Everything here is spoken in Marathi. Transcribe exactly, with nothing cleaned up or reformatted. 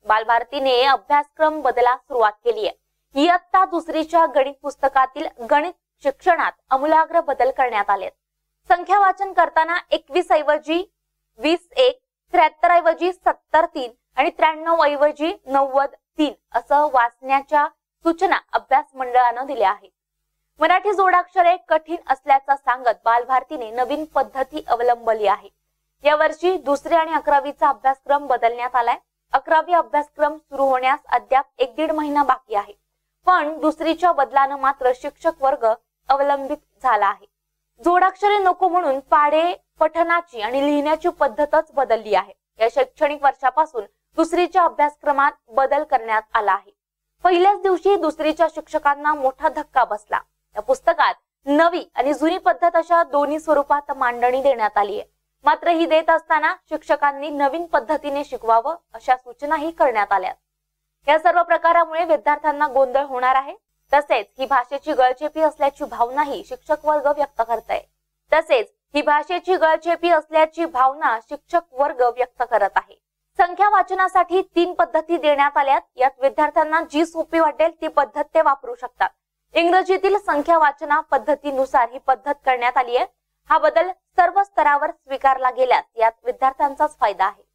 बालभारतीने अभ्यासक्रम बदलास सुरुवात केली आहे। इयत्ता दुसरीच्या गणित पुस्तकातील गणित शिक्षणात आमूलाग्र बदल करण्यात आले। संख्या वाचन करताना एकवीस ऐवजी वीस एक, त्र्याहत्तर ऐवजी सत्तर तीन आणि त्र्याण्णव ऐवजी नव्वद तीन असं वाचण्याच्या सूचना अभ्यास मंडळानं दिल्या आहेत। मराठी जोडाक्षरे कठीण असल्याचं सांगत बालभारतीने नवीन पद्धती अवलंबली आहे। या वर्षी दुसरी आणि अकरावीचा अभ्यासक्रम बदलण्यात आलाय। अकरावी अभ्यासक्रम सुरू होण्यास अद्याप एक दीड महिना बाकी आहे, पण दुसरीच्या बदलानं मात्र शिक्षक वर्ग अवलंबित झाला आहे। जोडाक्षरे नको म्हणून पाढे पठनाची आणि लिहिण्याची पद्धतच बदलली आहे। या शैक्षणिक वर्षापासून दुसरीच्या अभ्यासक्रमात बदल करण्यात आला आहे। पहिल्याच दिवशी दुसरीच्या शिक्षकांना मोठा धक्का बसला। या पुस्तकात नवी आणि जुनी पद्धत अशा दोन्ही स्वरूपात मांडणी देण्यात आली आहे। मात्र ही देत असताना शिक्षकांनी नवीन पद्धतीने शिकवावं अशा सूचनाही करण्यात आल्या। या सर्व प्रकारामुळे विद्यार्थ्यांना गोंधळ होणार आहे। तसेच ही भाषेची गळचेपी असल्याची भावनाही शिक्षक वर्ग व्यक्त करत आहे। तसेच ही भाषेची गळचेपी असल्याची भावना शिक्षक वर्ग व्यक्त करत आहे। संख्या वाचनासाठी तीन पद्धती देण्यात आल्यात। यात विद्यार्थ्यांना जी सोपी वाटेल ती पद्धत ते वापरू शकतात। इंग्रजीतील संख्या वाचना पद्धतीनुसार ही पद्धत करण्यात आली आहे। हा बदल सर्व स्तरावर स्वीकारला गेल्यास यात विद्यार्थ्यांचाच फायदा आहे।